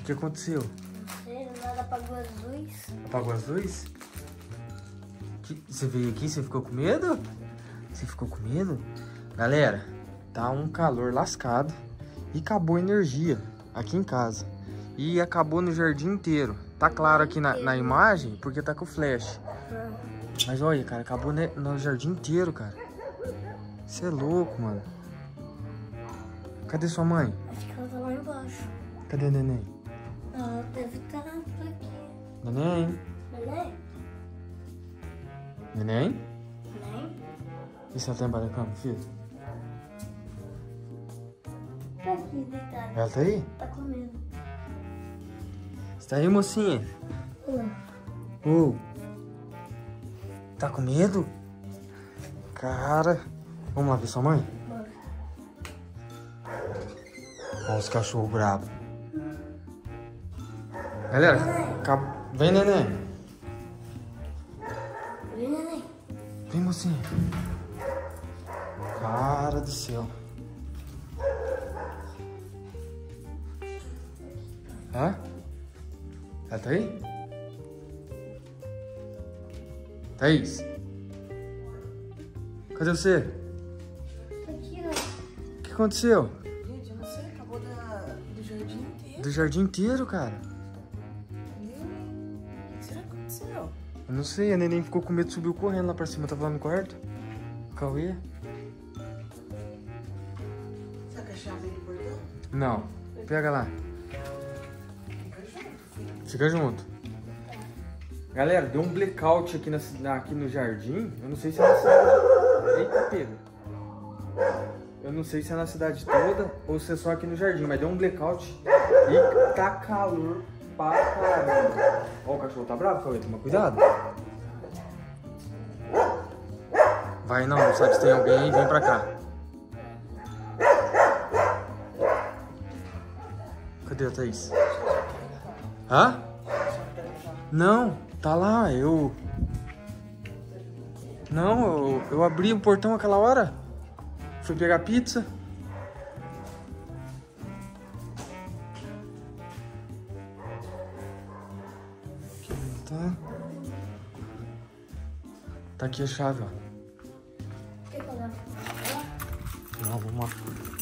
que aconteceu? Não sei, nada, apagou as luzes. Apagou as luzes? Você veio aqui, você ficou com medo? Você ficou com medo? Galera, tá um calor lascado e acabou a energia aqui em casa. E acabou no jardim inteiro. Tá claro aqui na imagem porque tá com flash. Mas olha, cara, acabou no jardim inteiro, cara. Você é louco, mano. Cadê sua mãe? Acho que ela tá lá embaixo. Cadê a neném? Ela deve estar por aqui. Neném? Neném? Neném? Neném? E se ela tá embaixo da cama, filho? Tá aqui, deitada. Ela tá aí? Tá comendo. Você tá aí, mocinha? Tá com medo? Cara, vamos lá ver sua mãe? Bora. Olha os cachorros bravos. Galera, vem, neném. Vem, neném. Vem, mocinha. Cara do céu. Hã? Ela tá aí? Thaís? Cadê você? Tá aqui, ó. O que aconteceu? Gente, eu não sei, acabou do jardim inteiro. Do jardim inteiro, cara. O que será que aconteceu? Eu não sei, a neném ficou com medo, subiu correndo lá pra cima, tava lá no quarto. Cauê? Será que a chave do portão? Não, pega lá. Fica junto. Galera, deu um blackout aqui, aqui no jardim. Eu não sei se é na cidade... Eita, Pedro. Eu não sei se é na cidade toda ou se é só aqui no jardim, mas deu um blackout e tá calor pra caramba. Ó, o cachorro tá bravo, Cauê, toma cuidado. Vai não sabe se tem alguém aí, vem pra cá. Cadê a Thaís? Hã? Não, tá lá, Não, eu abri o portão aquela hora. Fui pegar pizza. Aqui, tá. Tá aqui a chave, ó. Quer falar? Não, vamos lá.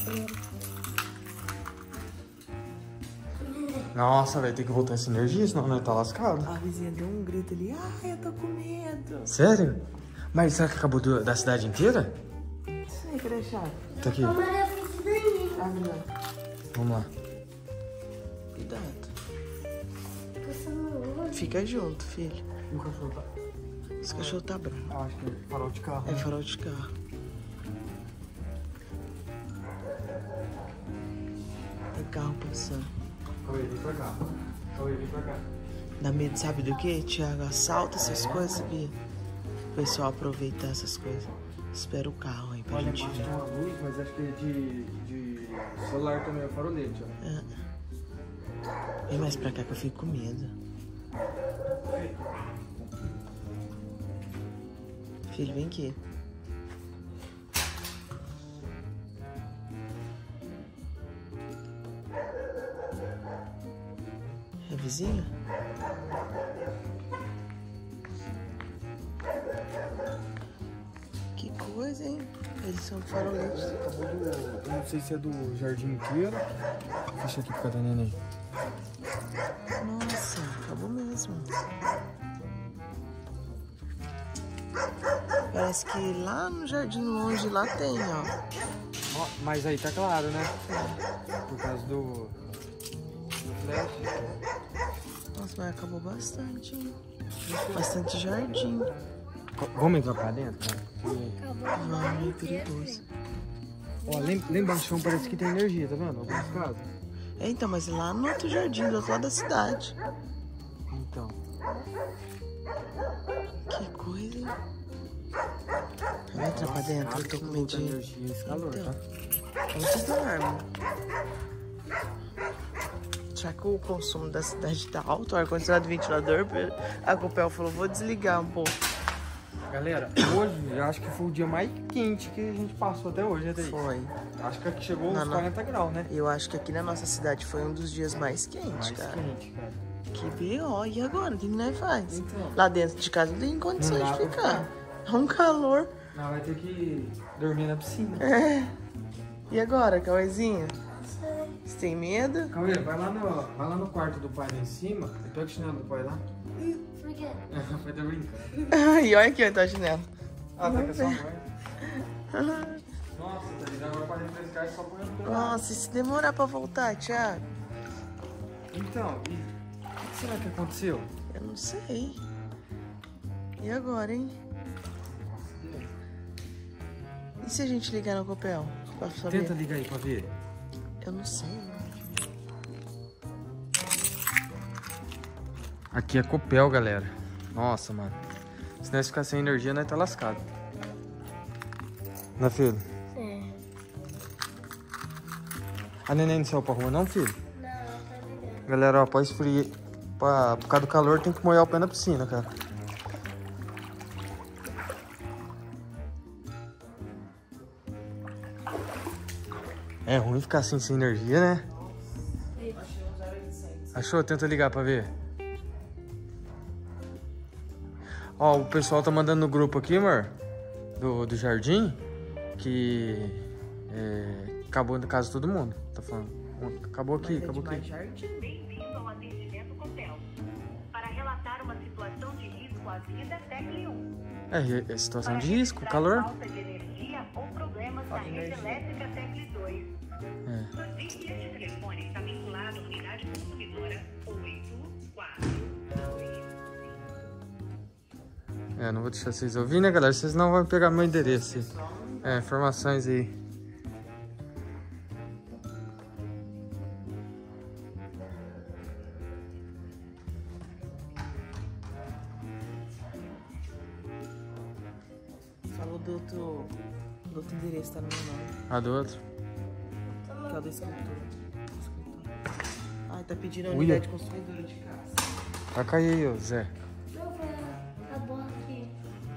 Nossa, vai ter que voltar essa energia, senão nós tá lascado. A vizinha deu um grito ali. Ai, eu tô com medo. Sério? Mas será que acabou da cidade inteira? Não sei, cadê a chave? Tá aqui. Mas eu fiz daí. Ah, não. Vamos lá. Cuidado. Passando hoje. Fica junto, filho. O cachorro tá... Esse cachorro tá bravo. Acho que é farol de carro. É farol de carro. Tem carro passando. Cauê, vem pra cá. Cauê, vem pra cá. Dá medo, sabe do que, Thiago? Assalta essas coisas, sabia? O pessoal aproveitar essas coisas. Espera o carro aí pra Olha, gente embaixo ver. tem uma luz, mas acho que é de celular também, é farolete, ó. Vem mais pra cá que eu fico com medo. Filho, vem aqui. É a vizinha? Que coisa, hein? Eles são faroletes. Acabou eu não sei se é do jardim inteiro. Fecha aqui por causa da neném. Nossa, acabou mesmo. Parece que lá no jardim longe lá tem, ó. Ó, mas aí tá claro, né? Por causa do flash. Nossa, mas acabou bastante, hein? Bastante jardim. Vamos entrar pra dentro, cara? Não, é perigoso. Ó, lá embaixo parece que tem energia, tá vendo? Algumas casas. É, então, mas lá no outro jardim, do outro lado da cidade. Então. Que coisa. Vai entrar pra dentro, eu tô com medo de... Energia, esse calor, Então, tá? a gente dorme. Será que o consumo da cidade tá alto? O ar-condicionado, ventilador, a Copel falou, vou desligar um pouco. Galera, hoje eu acho que foi o dia mais quente que a gente passou até hoje, né, Thaís? Foi. Acho que aqui chegou uns 40 graus, né? Eu acho que aqui na nossa cidade foi um dos dias mais quentes, Mais cara. quente, cara. Que B.O. E agora? O que nós faz? Então. Lá dentro de casa não tem condições Não dá de pra ficar. É um calor. Não, vai ter que dormir na piscina. É. E agora, Cauêzinho? Sei. Você tem medo? Cauê, vai lá no quarto do pai lá em cima e pega o chinelo do pai lá. Por quê? Vai ter brincando. E olha aqui onde tá o chinelo. Ah, tá com a sua mãe. Nossa, Thaís, agora pra refrescar é só põe no pedaço. Nossa, e se demorar pra voltar, Thiago? Então, e o que será que aconteceu? Eu não sei. E agora, hein? E se a gente ligar no Copel? Pra saber? Tenta ligar aí pra ver. Eu não sei, mano. Aqui é Copel, galera. Nossa, mano. Se nós ficar sem energia, nós tá lascado. Né, filho? É. A neném não saiu pra rua não, filho? Não, tá ligado. Galera, ó, pra esfriar, por causa do calor, tem que molhar o pé na piscina, cara. É ruim ficar assim sem energia, né? Achou? Tenta ligar pra ver. Ó, o pessoal tá mandando no grupo aqui, amor, do jardim, que acabou na casa de todo mundo. Tá falando. Acabou aqui, acabou aqui. Bem-vindo ao atendimento Copel. Para relatar uma situação de risco à vida, tecle 1. É situação de risco, Para calor. falta de energia ou problemas na rede elétrica, tecle 2. Se este telefone está vinculado à unidade consumidora 842. Não vou deixar vocês ouvirem, né, galera? Vocês não vão pegar meu endereço. Informações aí. Falou do outro endereço, tá no meu nome. A do outro. Que é o do escritor. Ai, tá pedindo a Uia. unidade consumidora de casa. Vai cair aí, ô Zé. Não, foi a bola aqui.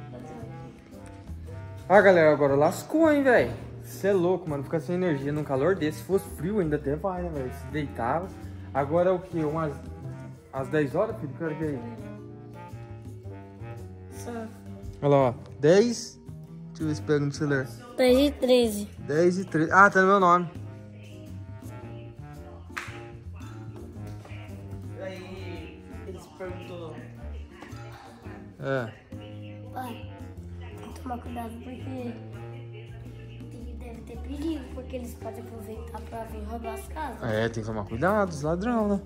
Ah, galera, agora lascou, hein, velho. Você é louco, mano. Ficar sem energia num calor desse. Se fosse frio, ainda até vai, né, velho? Se deitava. Agora é o quê? Às 10 horas, filho? Que hora que é aí? Olha lá, ó. 10. Deixa eu ver se pega no celular. 10h13. 10h13. Ah, tá no meu nome. Aí, eles perguntou. É. Pai, tem que tomar cuidado porque deve ter perigo, porque eles podem aproveitar pra vir roubar as casas. Tem que tomar cuidado, os ladrão, né?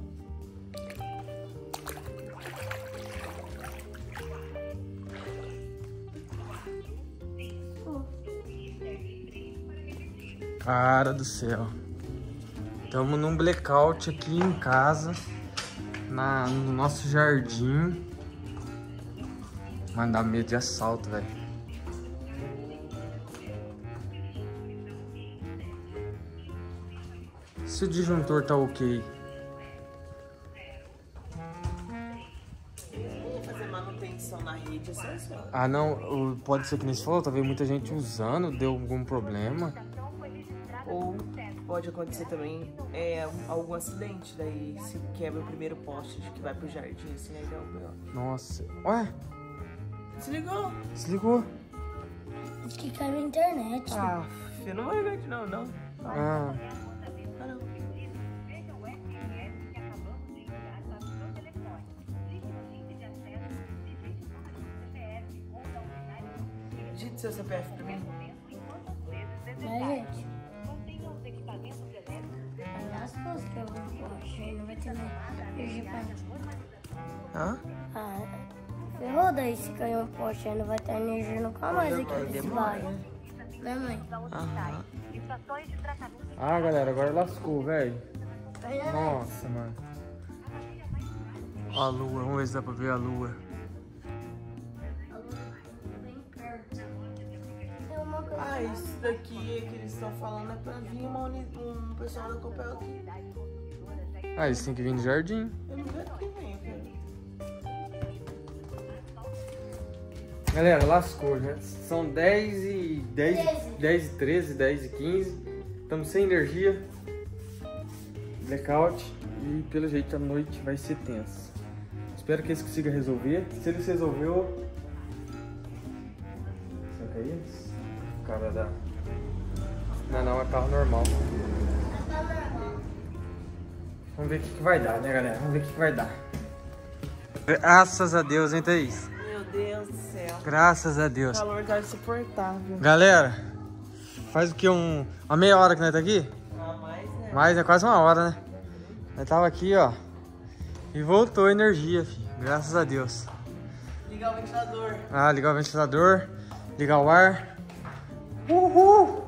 Cara do céu. Estamos num blackout aqui em casa, no nosso jardim. Mano, dá medo de assalto, velho. Se o disjuntor tá ok. Fazer manutenção na rede, é só. Ah, não, pode ser que nem você falou, talvez muita gente usando, deu algum problema. Ou pode acontecer também algum acidente, daí se quebra o primeiro poste que vai pro jardim, assim, aí dá um B.O. Nossa. Ué, Desligou. desligou. Diz que caiu a internet. Ah, eu não vou ligar de novo, não. Ah, Ah, não. Veja o SMS que acabamos de enviar para o seu telefone. Clique no link de acesso e digite o número do CPF ou da unidade consumidora Digite seu CPF pra mim. em quantas vezes Né, desejar. gente? Mantenha os equipamentos elétricos Aí as coisas que eu vou poxa, aí não vai ter energia pra... Hã? Ah, ferrou daí se cair um poste, aí não vai ter energia nunca mais aqui nesse bairro. Né, mãe? Aham. estações de tratamento. ah, galera, agora lascou, velho. Nossa, mano. Ó a lua, vamos ver se dá pra ver a lua. Bem perto. Tem uma coisa. Ah, isso daqui que eles estão falando é pra vir um pessoal da Copel aqui. Ah, eles têm que vir no jardim. Eu não quero que venha, cara. Galera, lascou, né? São 10h13, 10h15. Estamos sem energia. Blackout. E pelo jeito a noite vai ser tensa. Espero que eles consigam resolver. Se eles resolveu... Será que é isso? O cara da... Não, é carro normal. Vamos ver o que vai dar, né, galera? Vamos ver o que vai dar. Graças a Deus, hein, Thaís? Meu Deus do céu. Graças a Deus. O calor tá insuportável. Galera, faz o que? Uma meia hora que nós tá aqui? Ah, mais, né? Mais, é quase uma hora, né? Nós tava aqui, ó. E voltou a energia, filho. Graças a Deus. Ligar o ventilador. Ah, ligar o ventilador. Ligar o ar. Uhul!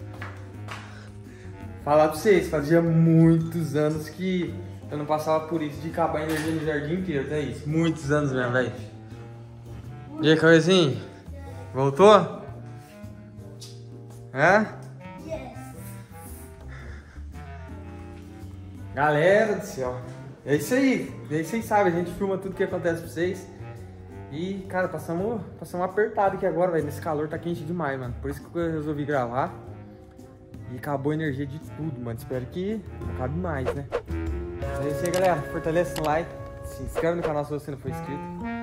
Falar pra vocês, fazia muitos anos que eu não passava por isso, de acabar a energia no jardim inteiro, tá isso? Muitos anos mesmo, velho. E aí, Cauêzinho? Voltou? É? Yes. Galera do céu. É isso aí. É isso aí, sabe? A gente filma tudo que acontece pra vocês. E, cara, passamos apertado aqui agora, velho. Nesse calor tá quente demais, mano. Por isso que eu resolvi gravar. E acabou a energia de tudo, mano. Espero que acabe mais, né? É isso aí, galera. Fortalece o like. Se inscreve no canal se você não for inscrito.